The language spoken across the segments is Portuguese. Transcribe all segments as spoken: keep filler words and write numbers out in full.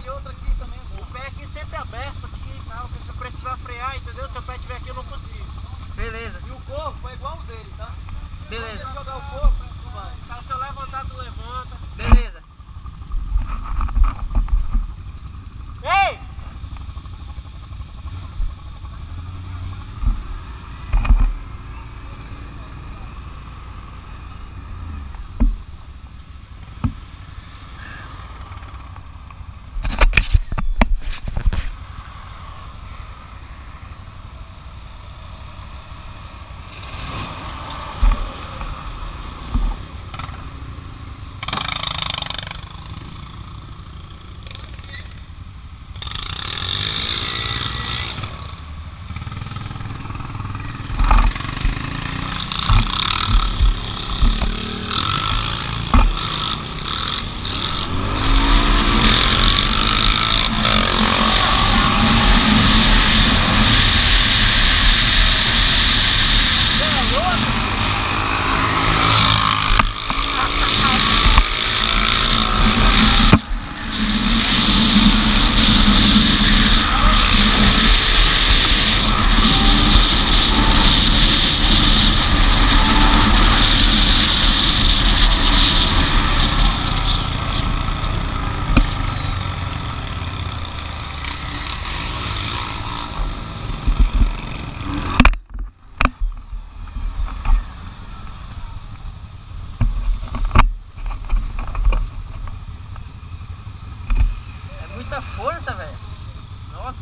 e outra aqui também. O pé aqui sempre aberto aqui e tal, porque se eu precisar frear, entendeu? Se o pé estiver aqui eu não consigo. Beleza. E o corpo é igual o dele, tá? Beleza. Se ele jogar o corpo, tu vai. Tá, se eu levantar, tu levanta. Beleza. Ei! Muita força, velho. Nossa.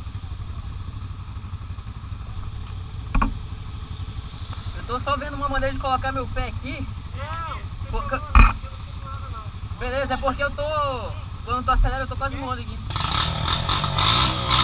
Eu tô só vendo uma maneira de colocar meu pé aqui. Não, Porque... eu não sinto nada não. Beleza, é porque eu tô... Quando eu tô acelerando eu tô quase morrendo aqui.